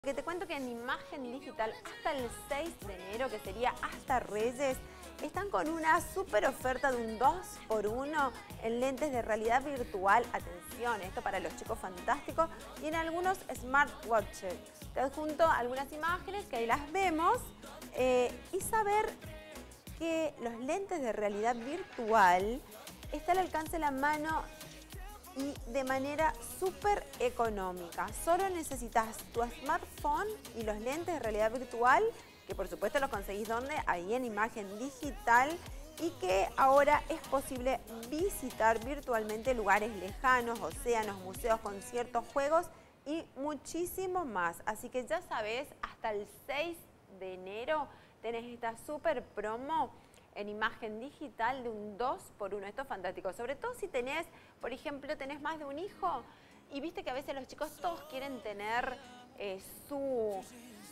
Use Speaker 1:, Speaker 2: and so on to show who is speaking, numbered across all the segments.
Speaker 1: Que te cuento que en Imagen Digital hasta el 6 de enero, que sería hasta Reyes, están con una súper oferta de un 2x1 en lentes de realidad virtual. Atención, esto para los chicos fantásticos. Y en algunos smartwatches. Te adjunto algunas imágenes que ahí las vemos. Y saber que los lentes de realidad virtual están al alcance de la mano y de manera súper económica. Solo necesitas tu smartphone y los lentes de realidad virtual, que por supuesto los conseguís ¿dónde? Ahí en Imagen Digital, y que ahora es posible visitar virtualmente lugares lejanos, océanos, museos, conciertos, juegos y muchísimo más. Así que ya sabes, hasta el 6 de enero tenés esta súper promo en Imagen Digital de un 2x1. Esto es fantástico, sobre todo si tenés, por ejemplo, tenés más de un hijo y viste que a veces los chicos todos quieren tener sus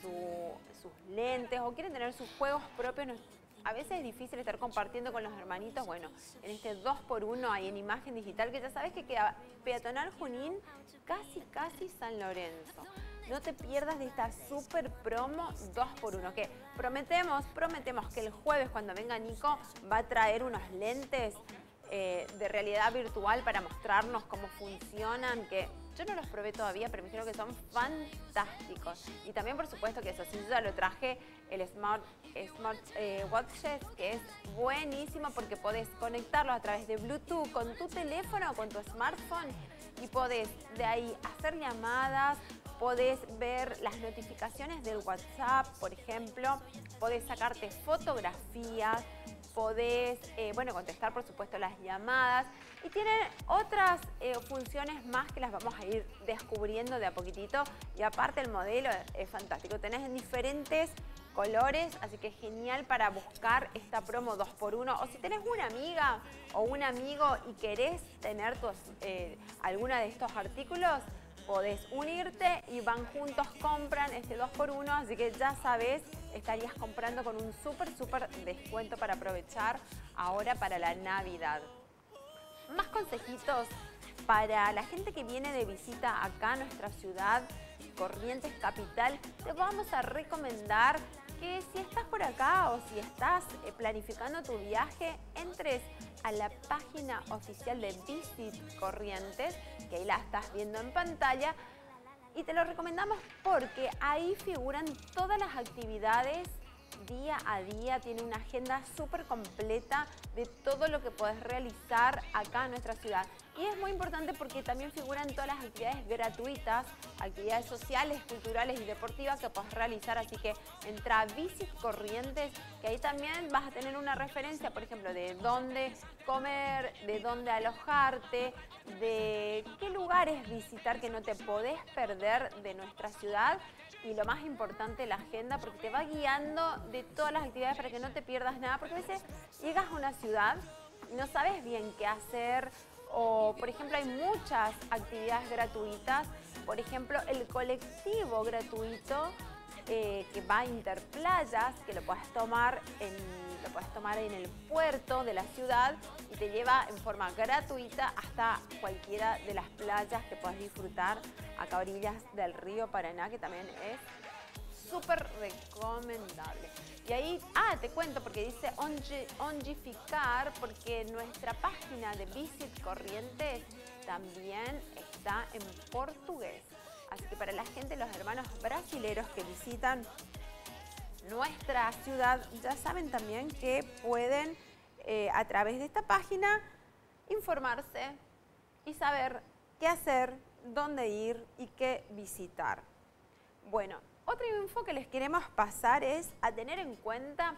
Speaker 1: lentes o quieren tener sus juegos propios. A veces es difícil estar compartiendo con los hermanitos. Bueno, en este 2x1 ahí en Imagen Digital, que ya sabes que queda Peatonal Junín, casi San Lorenzo. No te pierdas de esta super promo 2x1, que prometemos que el jueves cuando venga Nico va a traer unos lentes de realidad virtual para mostrarnos cómo funcionan, que yo no los probé todavía, pero me dijeron que son fantásticos. Y también, por supuesto, que eso sí, yo ya lo traje, el Smart Watches, que es buenísimo porque podés conectarlos a través de Bluetooth con tu teléfono o con tu smartphone y podés de ahí hacer llamadas, podés ver las notificaciones del WhatsApp, por ejemplo, podés sacarte fotografías, podés, contestar por supuesto las llamadas y tienen otras funciones más que las vamos a ir descubriendo de a poquitito. Y aparte el modelo es fantástico, tenés en diferentes colores, así que es genial para buscar esta promo 2x1. O si tenés una amiga o un amigo y querés tener alguna de estos artículos, podés unirte y van juntos, compran este 2x1, así que ya sabes, estarías comprando con un súper descuento para aprovechar ahora para la Navidad. Más consejitos para la gente que viene de visita acá a nuestra ciudad, Corrientes Capital. Te vamos a recomendar que si estás por acá o si estás planificando tu viaje, entres a la página oficial de Visit Corrientes, que ahí la estás viendo en pantalla, y te lo recomendamos porque ahí figuran todas las actividades día a día. Tiene una agenda súper completa de todo lo que podés realizar acá en nuestra ciudad. Y es muy importante porque también figuran todas las actividades gratuitas, actividades sociales, culturales y deportivas que podés realizar. Así que entra a Visit Corrientes, que ahí también vas a tener una referencia, por ejemplo, de dónde comer, de dónde alojarte, de qué lugares visitar que no te podés perder de nuestra ciudad. Y lo más importante, la agenda, porque te va guiando de todas las actividades para que no te pierdas nada. Porque a veces llegas a una ciudad y no sabes bien qué hacer. O, por ejemplo, hay muchas actividades gratuitas. Por ejemplo, el colectivo gratuito que va a Interplayas, que lo puedes tomar en el puerto de la ciudad y te lleva en forma gratuita hasta cualquiera de las playas que puedas disfrutar acá a orillas del río Paraná, que también es súper recomendable. Y ahí, te cuento porque dice ongificar, porque nuestra página de Visit Corrientes también está en portugués. Así que para la gente, los hermanos brasileros que visitan nuestra ciudad, ya saben también que pueden a través de esta página informarse y saber qué hacer, dónde ir y qué visitar. Bueno, otra info que les queremos pasar es a tener en cuenta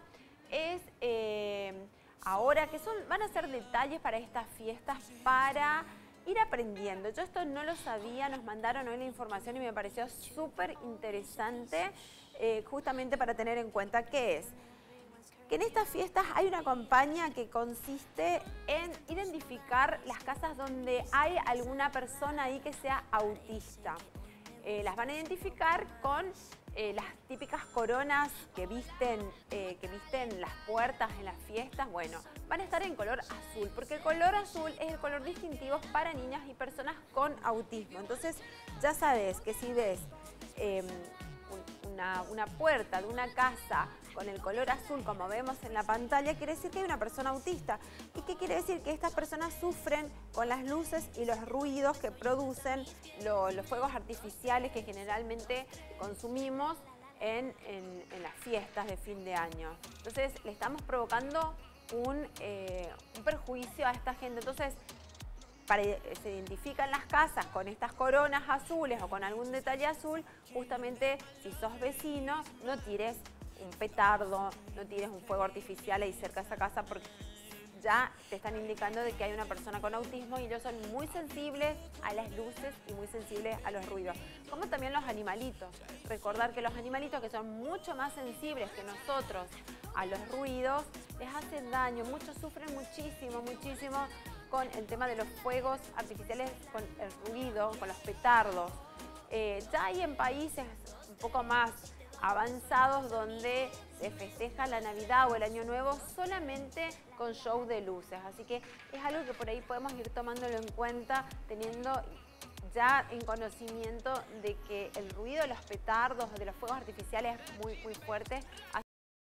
Speaker 1: ahora que van a ser detalles para estas fiestas para ir aprendiendo. Yo esto no lo sabía, nos mandaron hoy la información y me pareció súper interesante, justamente para tener en cuenta que en estas fiestas hay una campaña que consiste en identificar las casas donde hay alguna persona ahí que sea autista. Las van a identificar con las típicas coronas que visten las puertas en las fiestas. Bueno, van a estar en color azul, porque el color azul es el color distintivo para niñas y personas con autismo. Entonces, ya sabes que si ves una puerta de una casa con el color azul, como vemos en la pantalla, quiere decir que hay una persona autista. ¿Y qué quiere decir? Que estas personas sufren con las luces y los ruidos que producen los fuegos artificiales que generalmente consumimos en las fiestas de fin de año. Entonces, le estamos provocando un perjuicio a esta gente. Entonces, se identifican las casas con estas coronas azules o con algún detalle azul. Justamente, si sos vecino, no tires un petardo, no tires un fuego artificial ahí cerca de esa casa, porque ya te están indicando de que hay una persona con autismo y ellos son muy sensibles a las luces y muy sensibles a los ruidos. Como también los animalitos. Recordar que los animalitos, que son mucho más sensibles que nosotros a los ruidos, les hacen daño. Muchos sufren muchísimo, muchísimo con el tema de los fuegos artificiales, con el ruido, con los petardos. Ya hay en países un poco más avanzados donde se festeja la Navidad o el Año Nuevo solamente con show de luces. Así que es algo que por ahí podemos ir tomándolo en cuenta, teniendo ya en conocimiento de que el ruido de los petardos o de los fuegos artificiales es muy, muy fuerte.